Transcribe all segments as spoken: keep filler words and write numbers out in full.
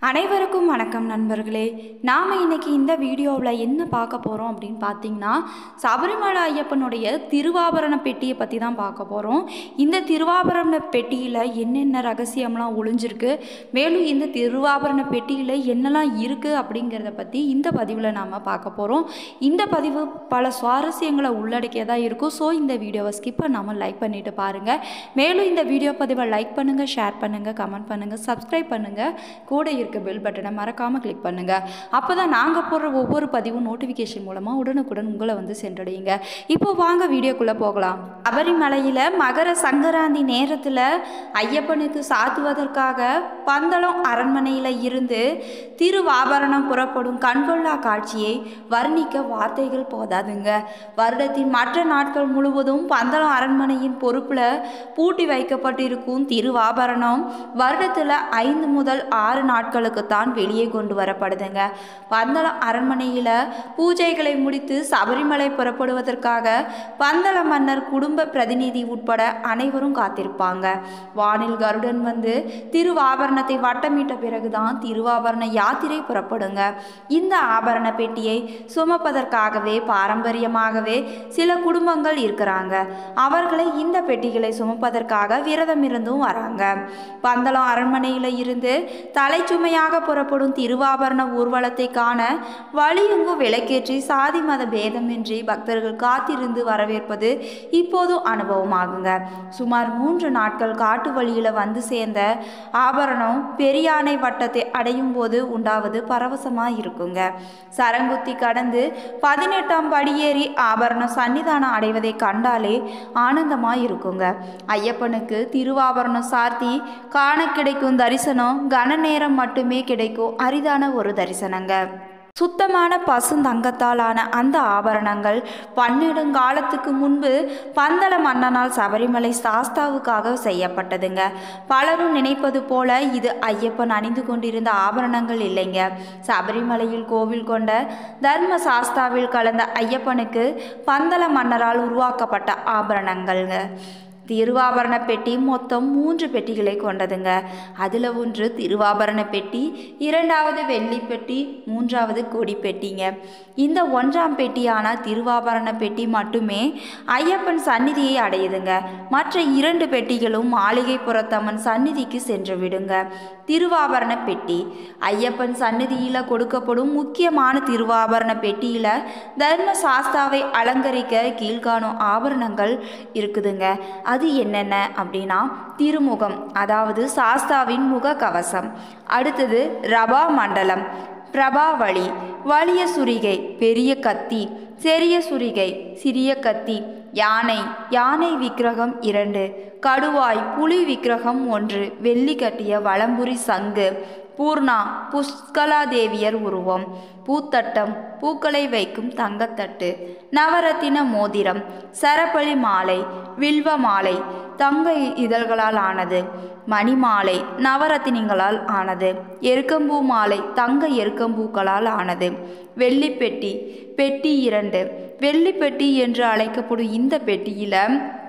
அனைவருக்கும் வணக்கம் நண்பர்களே. நாம் இன்றைக்கி இந்த வீடியோவில் என்ன பார்க்க போகிறோம் அப்படின்னு பார்த்தீங்கன்னா, சபரிமலை ஐயப்பனுடைய திருவாபரண பெட்டியை பற்றி தான் பார்க்க போகிறோம். இந்த திருவாபரண பெட்டியில் என்னென்ன ரகசியம்லாம் ஒளிஞ்சிருக்கு, மேலும் இந்த திருவாபரண பெட்டியில் என்னெல்லாம் இருக்குது அப்படிங்கிறத பற்றி இந்த பதிவில் நாம் பார்க்க போகிறோம். இந்த பதிவு பல சுவாரஸ்யங்களை உள்ளடக்கியதாக இருக்கும். ஸோ இந்த வீடியோவை ஸ்கிப் பண்ணாமல் லைக் பண்ணிவிட்டு பாருங்கள். மேலும் இந்த வீடியோ பதிவை லைக் பண்ணுங்கள், ஷேர் பண்ணுங்கள், கமெண்ட் பண்ணுங்கள், சப்ஸ்கிரைப் பண்ணுங்கள். கூட இருக்க பெல் பட்டனை மறக்காமல் கிளிக் பண்ணுங்கள். அப்போ தான் நாங்கள் போடுற ஒவ்வொரு பதிவும் நோட்டிஃபிகேஷன் மூலமாக உடனுக்குடன் உங்களை வந்து சென்றடையுங்க. இப்போ வாங்க வீடியோக்குள்ளே போகலாம். சபரிமலையில் மகர சங்கராந்தி நேரத்தில் ஐயப்பனுக்கு சாத்துவதற்காக பந்தளம் அரண்மனையில் இருந்து திருவாபரணம் புறப்படும் கண்கொள்ளா காட்சியை வர்ணிக்க வார்த்தைகள் போதாதுங்க. வருடத்தின் மற்ற நாட்கள் முழுவதும் பந்தளம் அரண்மனையின் பொறுப்பில் பூட்டி வைக்கப்பட்டிருக்கும் திருவாபரணம் வருடத்தில் ஐந்து முதல் ஆறு நாட்களுக்கு தான் வெளியே கொண்டு வரப்படுதுங்க. பந்தளம் அரண்மனையில் பூஜைகளை முடித்து சபரிமலை புறப்படுவதற்காக பந்தள மன்னர் குடும்ப பிரதிநிதி உட்பட அனைவரும் காத்திருப்பாங்க. வானில் கருடன் வந்து திருவாபரணத்தை வட்டமிட்ட பிறகுதான் திருவாபரண யாத்திரை புறப்படுங்க. இந்த ஆபரண பெட்டியை சுமப்பதற்காகவே பாரம்பரியமாகவே சில குடும்பங்கள் இருக்கிறாங்க. அவர்களை இந்த பெட்டிகளை சுமப்பதற்காக விரதம் இருந்தும் வராங்க. பந்தளம் அரண்மனையில் இருந்து தலைச்சுமையாக புறப்படும் திருவாபரண ஊர்வலத்தை காண வழியெங்கு விளக்கேற்றி சாதி மத பேதமின்றி பக்தர்கள் காத்திருந்து வரவேற்பது இப்போதும் அனுபவமாகுங்க. சுமார் மூன்று நாட்கள் காட்டு வழியில் வந்து சேர்ந்த ஆபரணம் பெரியானை வட்டத்தை அடையும் போது உண்டாவது பரவசமாக இருக்குங்க. சரங்குத்தி கடந்து பதினெட்டாம் படியேறி ஆபரணம் சன்னிதானம் அடைவதை கண்டாலே ஆனந்தமாக இருக்குங்க. ஐயப்பனுக்கு திருவாபரணம் சார்த்தி காண கிடைக்கும் தரிசனம் கன நேரம் மட்டுமே கிடைக்கும் அரிதான ஒரு தரிசனங்க. சுத்தமான பசுந்தங்கத்தாலான அந்த ஆபரணங்கள் பன்னெடுங்காலத்துக்கு முன்பு பந்தள மன்னனால் சபரிமலை சாஸ்தாவுக்காக செய்யப்பட்டதுங்க. பலரும் நினைப்பது போல இது ஐயப்பன் அணிந்து கொண்டிருந்த ஆபரணங்கள் இல்லைங்க. சபரிமலையில் கோவில் கொண்ட தர்ம சாஸ்தாவில் கலந்த ஐயப்பனுக்கு பந்தள மன்னரால் உருவாக்கப்பட்ட ஆபரணங்கள்ங்க. திருவாபரண பெட்டி மொத்தம் மூன்று பெட்டிகளை கொண்டதுங்க. அதில் ஒன்று திருவாபரண பெட்டி, இரண்டாவது வெள்ளி பெட்டி, மூன்றாவது கொடி பெட்டிங்க. இந்த ஒன்றாம் பெட்டியான திருவாபரண பெட்டி மட்டுமே ஐயப்பன் சந்நிதியை அடையுதுங்க. மற்ற இரண்டு பெட்டிகளும் மாளிகை புறத்தம்மன் சந்நிதிக்கு சென்று விடுங்க. திருவாபரண பெட்டி ஐயப்பன் சந்நிதியில் கொடுக்கப்படும் முக்கியமான திருவாபரண பெட்டியில் தர்ம சாஸ்தாவை அலங்கரிக்க கீழ்காணும் ஆபரணங்கள் இருக்குதுங்க. அது என்னென்ன அப்படின்னா, திருமுகம், அதாவது சாஸ்தாவின் முக கவசம். அடுத்தது ரபா மண்டலம், பிரபாவளி, வலிய சுரிகை, பெரிய கத்தி, சிறிய சுரிகை, சிறிய கத்தி, யானை, யானை விக்கிரகம் இரண்டு, கடுவாய், புலி விக்கிரகம் ஒன்று, வெள்ளி கட்டிய வலம்புரி சங்கு, பூர்ணா, புஷ்கலா தேவியர் உருவம், பூத்தட்டம், பூக்களை வைக்கும் தங்கத்தட்டு, நவரத்தின மோதிரம், சரப்பளி மாலை, வில்வ மாலை, தங்க இதழ்களால் ஆனது, மணிமாலை, நவரத்தினங்களால் ஆனது, எருக்கம்பூ மாலை, தங்க எருக்கம்பூக்களால் ஆனது, வெள்ளிப்பெட்டி, பெட்டி இரண்டு. வெள்ளிப்பெட்டி என்று அழைக்கப்படும் இந்த பெட்டியில்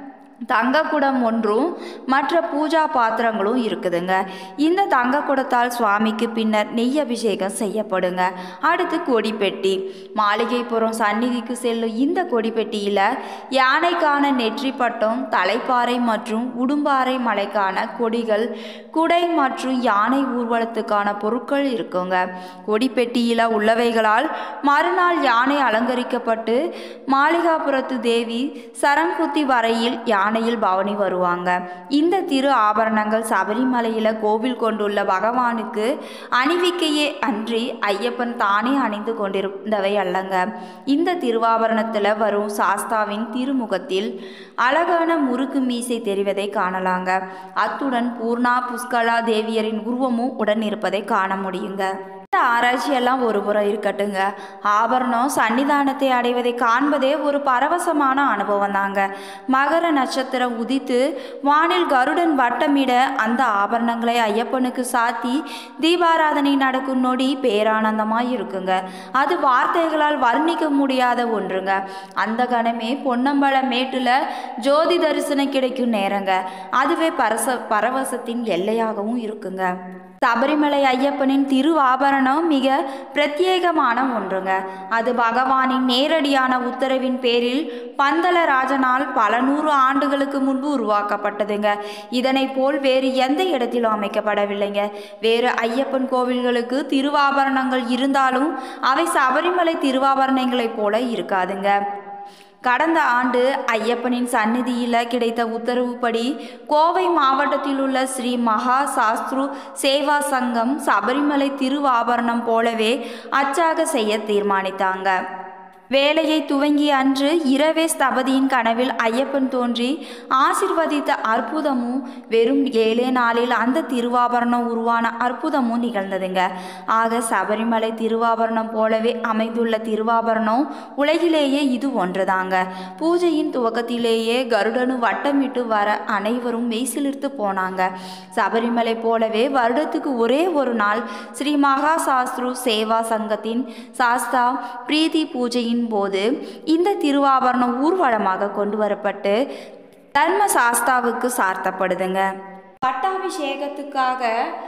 தங்கக்குடம் ஒன்றும் மற்ற பூஜா பாத்திரங்களும் இருக்குதுங்க. இந்த தங்கக்குடத்தால் சுவாமிக்கு பின்னர் நெய் அபிஷேகம் செய்யப்படுங்க. அடுத்து கொடிப்பெட்டி, மாளிகைப்புறம் சந்நிதிக்கு செல்லும் இந்த கொடிப்பெட்டியில் யானைக்கான நெற்றி பட்டம், தலைப்பாறை மற்றும் உடும்பாறை மலைக்கான கொடிகள், குடை மற்றும் யானை ஊர்வலத்துக்கான பொருட்கள் இருக்குங்க. கொடிப்பெட்டியில் உள்ளவைகளால் மறுநாள் யானை அலங்கரிக்கப்பட்டு மாளிகாபுரத்து தேவி சரங்குத்தி வரையில் யானையில் பவனி வருவாங்க. இந்த திரு ஆபரணங்கள் சபரிமலையில் கோவில் கொண்டுள்ள பகவானுக்கு அணிவிக்கையே அன்றி ஐயப்பன் தானே அணிந்து கொண்டிருந்தவை அல்லங்க. இந்த திருவாபரணத்தில் வரும் சாஸ்தாவின் திருமுகத்தில் அழகான முறுக்கு மீசை தெரிவதை காணலாங்க. அத்துடன் பூர்ணா புஷ்கலா தேவியரின் உருவமும் உடன் இருப்பதை காண முடியுங்க. இந்த ஆராய்ச்சியெல்லாம் ஒரு புறம் இருக்கட்டுங்க. ஆபரணம் சன்னிதானத்தை அடைவதை காண்பதே ஒரு பரவசமான அனுபவம் தாங்க. மகர நட்சத்திரம் உதித்து வானில் கருடன் வட்டமிட அந்த ஆபரணங்களை ஐயப்பனுக்கு சாத்தி தீபாராதனை நடக்கும் நொடி பேரானந்தமாக இருக்குங்க. அது வார்த்தைகளால் வர்ணிக்க முடியாத ஒன்றுங்க. அந்த கணமே பொன்னம்பல மேட்டில் ஜோதி தரிசனம் கிடைக்கும் நேரங்க. அதுவே பரச பரவசத்தின் எல்லையாகவும் இருக்குங்க. சபரிமலை ஐயப்பனின் திருவாபரணம் மிக பிரத்யேகமான ஒன்றுங்க. அது பகவானின் நேரடியான உத்தரவின் பேரில் பந்தலராஜனால் பல நூறு ஆண்டுகளுக்கு முன்பு உருவாக்கப்பட்டதுங்க. இதனை போல் வேறு எந்த இடத்திலும் அமைக்கப்படவில்லைங்க. வேறு ஐயப்பன் கோவில்களுக்கு திருவாபரணங்கள் இருந்தாலும் அவை சபரிமலை திருவாபரணங்களைப் போல இருக்காதுங்க. கடந்த ஆண்டு ஐயப்பனின் சந்நிதியில் கிடைத்த உத்தரவுப்படி கோவை மாவட்டத்தில் உள்ள ஸ்ரீ மகா சாஸ்திரு சேவா சங்கம் சபரிமலை திருவாபரணம் போலவே அச்சாக செய்ய தீர்மானித்தாங்க. வேலையை துவங்கிய அன்று இரவே ஸ்தபதியின் கனவில் ஐயப்பன் தோன்றி ஆசிர்வதித்த அற்புதமும் வெறும் ஏழே நாளில் அந்த திருவாபரணம் உருவான அற்புதமும் நிகழ்ந்ததுங்க. ஆக சபரிமலை திருவாபரணம் போலவே அமைந்துள்ள திருவாபரணம் உலகிலேயே இது ஒன்றுதாங்க. பூஜையின் துவக்கத்திலேயே கருடனு வட்டமிட்டு வர அனைவரும் மெய்சிலிர்த்து போனாங்க. சபரிமலை போலவே வருடத்துக்கு ஒரே ஒரு நாள் ஸ்ரீ மகா சாஸ்திரு சேவா சங்கத்தின் சாஸ்தா பிரீதி பூஜையின் போது இந்த திருவாபரணம் ஊர்வலமாக கொண்டு வரப்பட்டு தர்ம சாஸ்தாவுக்கு சார்த்தப்படுதுங்க. பட்டாபிஷேகத்துக்காக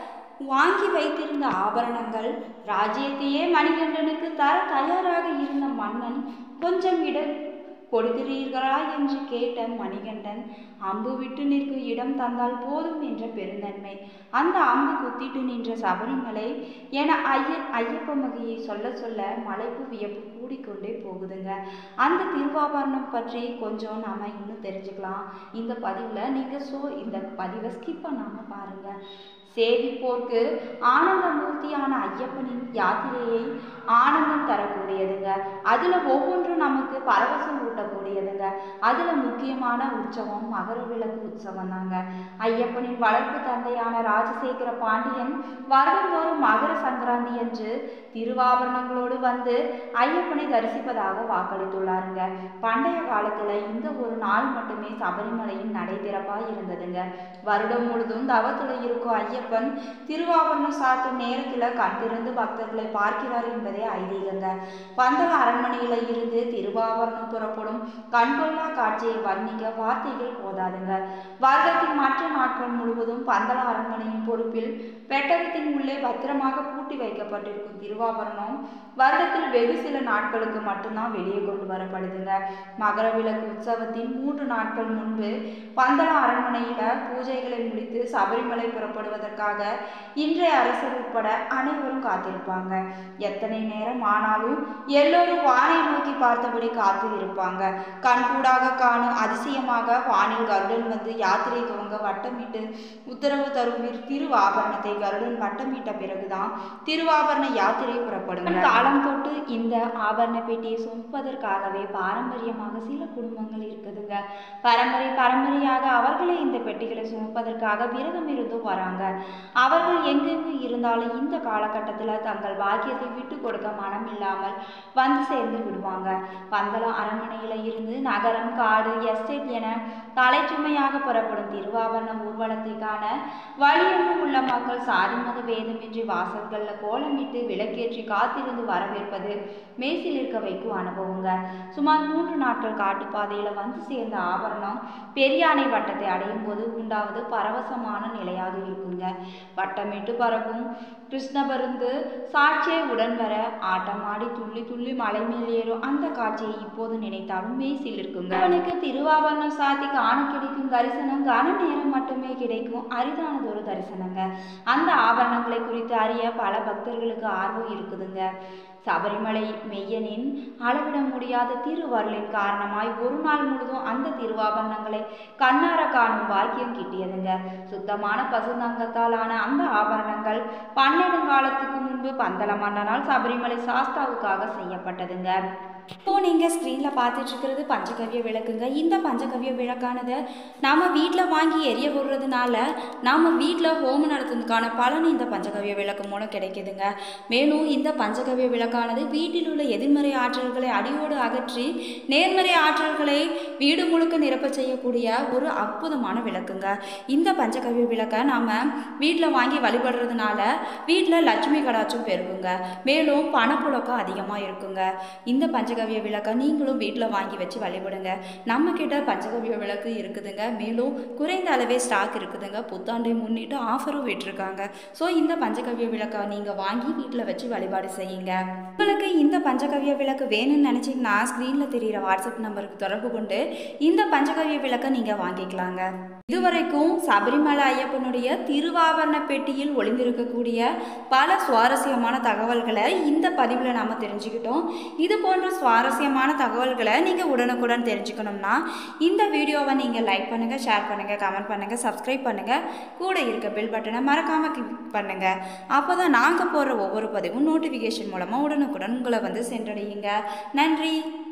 வாங்கி வைத்திருந்த ஆபரணங்கள் ராஜ்யத்தையே மணிகண்டனுக்கு தர தயாராக இருந்த மன்னன் கொஞ்சம் இடம் கொடுக்கிறீர்களா என்று கேட்ட மணிகண்டன் அம்பு விட்டு நிற்கும் இடம் தந்தால் போதும் என்ற பெருந்தன்மை. அந்த அம்பு குத்திட்டு நின்ற சபரிமலை என ஐய ஐயப்ப மகியை சொல்ல சொல்ல மலைப்பு வியப்பு கூடிக்கொண்டே போகுதுங்க. அந்த திருவாபரணம் பற்றி கொஞ்சம் நாம் இன்னும் தெரிஞ்சுக்கலாம் இந்த பதிவில். நீங்கள் ஸோ இந்த பதிவை ஸ்கிப் பண்ணாமல் பாருங்கள். சேவிப்போர்க்கு ஆனந்தமூர்த்தியான ஐயப்பனின் யாத்திரையை ஆனந்தம் தரக்கூடியதுங்க. அதில் ஒவ்வொன்றும் நமக்கு பரவசம் ஊட்டக்கூடியதுங்க. அதில் முக்கியமான உற்சவம் மகர விளக்கு உற்சவம் தாங்க. ஐயப்பனின் வளர்ப்பு தந்தையான ராஜசேகர பாண்டியன் வருடந்தோறும் மகர சங்கராந்தி என்று திருவாபரணங்களோடு வந்து ஐயப்பனை தரிசிப்பதாக வாக்களித்துள்ளாருங்க. பண்டைய காலத்தில் இந்த ஒரு நாள் மட்டுமே சபரிமலையின் நடை திறப்பாக இருந்ததுங்க. வருடம் முழுதும் தவத்தில் இருக்கும் ஐயப்பன் திருவாபரணம் சாத்தும் நேரத்தில் கண் திறந்து பக்தர்களை பார்க்கிறார் என்பதே ஐதீகங்க. பந்தல அரண்மனையில இருந்து திருவாபரணம் புறப்படும் கண்கொள்ளா காட்சியை வர்ணிக்க வார்த்தைகள் போதாதுங்க. வருடத்தின் மற்ற நாட்கள் முழுவதும் பந்தல அரண்மனையின் பொறுப்பில் பெட்டகத்தின் உள்ளே பத்திரமாக பூட்டி வைக்கப்பட்டிருக்கும் திருவாபரணம் வருடத்தில் வெகு சில நாட்களுக்கு மட்டும்தான் வெளியே கொண்டு வரப்படுதுங்க. மகர விளக்கு உற்சவத்தின் மூன்று நாட்கள் முன்பு பந்தல அரண்மனையில பூஜைகளை முடித்து சபரிமலை புறப்படுவதற்காக இன்றைய அரசர் உட்பட அனைவரும் காத்திருப்பாங்க. எத்தனை நேரம் ஆனாலும் எல்லோரும் வானை நோக்கி பார்த்தபடி காத்து இருப்பாங்க. கண்கூடாக காணும் அதிசயமாக வானில் கருடன் வந்து யாத்திரை துவங்க வட்டமிட்டு உத்தரவு தரும் திருவாபரணத்தை கருடன் வட்டமிட்ட பிறகுதான் திருவாபரண யாத்திரை புறப்படும். காலம் தொட்டு இந்த ஆபரண பெட்டியை சுமப்பதற்காகவே பாரம்பரியமாக சில குடும்பங்கள் இருக்குதுங்க. பரம்பரை பரம்பரையாக அவர்களே இந்த பெட்டிகளை சுமப்பதற்காக விரதம் இருந்து வராங்க. அவர்கள் எங்கெங்கு இருந்தாலும் இந்த காலகட்டத்தில் தங்கள் பாக்கியத்தை விட்டு கொடுக்க மனம் இல்லாமல் வந்து சேர்ந்து விடுவாங்க. பந்தளம் அரண்மனையில இருந்து நகரம், காடு, எஸ்டேட் என தலைச்சுமையாக புறப்படும் திருவாபரண ஊர்வலத்தை காண வழியெங்கும் உள்ள மக்கள் சாதி மத வேதமின்றி வாசல்களில் கோலமிட்டு விளக்கேற்றி காத்திருந்து வரவேற்பது மேசில் இருக்க வைக்கும் அனுபவங்க. சுமார் மூன்று நாட்கள் காட்டுப்பாதையில வந்து சேர்ந்த ஆபரணம் பெரியானை வட்டத்தை அடையும் போது உண்டாவது பரவசமான நிலையாக இருக்குங்க. வட்டமிட்டு பறக்கும் கிருஷ்ணபருந்து சாட்சியை உடன் வர ஆட்டமாடி துள்ளி துள்ளி மலை மேல் ஏறும் அந்த காட்சியை இப்போது நினைத்தாலும் மெய்சில் இருக்குங்க. அவனுக்கு திருவாபரணம் சாத்தி காண கிடைக்கும் தரிசனம் கன நேரம் மட்டுமே கிடைக்கும் அரிதானதொரு தரிசனங்க. அந்த ஆபரணங்களை குறித்து அறிய பல பக்தர்களுக்கு ஆர்வம் இருக்குதுங்க. சபரிமலை மெய்யனின் அளவிட முடியாத திருவருளின் காரணமாய் ஒரு நாள் முழுதும் அந்த திருவாபரணங்களை கண்ணார காணும் பாக்கியம் கிட்டியதுங்க. சுத்தமான பசுந்தங்கத்தால் ஆன அந்த ஆபரணங்கள் பன்னெடுங்காலத்துக்கு முன்பு பந்தல மன்னனால் சபரிமலை சாஸ்தாவுக்காக செய்யப்பட்டதுங்க. இப்போ நீங்கள் ஸ்க்ரீனில் பார்த்துட்டு இருக்கிறது பஞ்சகவ்ய விளக்குங்க. இந்த பஞ்சகவ்ய விளக்கானதை நாம் வீட்டில் வாங்கி எரிய விடுறதுனால நாம் வீட்டில் ஹோமம் நடத்துறதுக்கான பலன் இந்த பஞ்சகவ்ய விளக்கு மூலம் கிடைக்குதுங்க. மேலும் இந்த பஞ்சகவ்ய விளக்கானது வீட்டில் உள்ள எதிர்மறை ஆற்றல்களை அடியோடு அகற்றி நேர்மறை ஆற்றல்களை வீடு முழுக்க நிரப்ப செய்யக்கூடிய ஒரு அற்புதமான விளக்குங்க. இந்த பஞ்சகவ்ய விளக்கை நாம் வீட்டில் வாங்கி வழிபடுறதுனால வீட்டில் லட்சுமி கடாட்சம் பெருகுங்க. மேலும் பணப்புழக்கம் அதிகமாக இருக்குங்க. இந்த பஞ்ச பஞ்சகவ்ய விளக்கை நீங்களும் வீட்டில் வாங்கி வச்சு வழிபடுங்க. நம்மக்கிட்ட பஞ்சகவ்ய விளக்கு இருக்குதுங்க. மேலும் குறைந்த அளவே ஸ்டாக் இருக்குதுங்க. புத்தாண்டை முன்னிட்டு ஆஃபரும் விட்டுருக்காங்க. ஸோ இந்த பஞ்சகவ்ய விளக்கை நீங்கள் வாங்கி வீட்டில் வச்சு வழிபாடு செய்யுங்க. உங்களுக்கு இந்த பஞ்சகவ்ய விளக்கு வேணும்னு நினச்சிங்கன்னா ஸ்க்ரீனில் தெரிகிற வாட்ஸ்அப் நம்பருக்கு தொடர்பு கொண்டு இந்த பஞ்சகவ்ய விளக்கை நீங்கள் வாங்கிக்கலாங்க. இதுவரைக்கும் சபரிமலை ஐயப்பனுடைய திருவாபரண பெட்டியில் ஒளிந்திருக்கக்கூடிய பல சுவாரஸ்யமான தகவல்களை இந்த பதிவில் நாம் தெரிஞ்சுக்கிட்டோம். இது போன்ற சுவாரஸ்யமான தகவல்களை நீங்கள் உடனுக்குடன் தெரிஞ்சுக்கணும்னா இந்த வீடியோவை நீங்கள் லைக் பண்ணுங்கள், ஷேர் பண்ணுங்கள், கமெண்ட் பண்ணுங்கள், சப்ஸ்கிரைப் பண்ணுங்கள். கூட இருக்க பெல் பட்டனை மறக்காமல் கிளிக் பண்ணுங்கள். அப்போ தான் நாங்கள் போடுற ஒவ்வொரு பதிவும் நோட்டிஃபிகேஷன் மூலமாக உடனுக்குடன் உங்களை வந்து சென்றடையுங்க. நன்றி.